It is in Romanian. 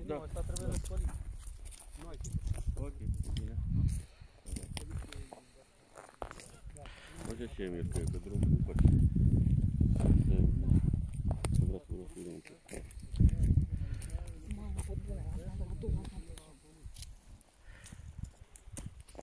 Nu, asta trebuie răspălit. Nu ai ce. Ok, bine. Așa și Emir, cred că drumul după ce.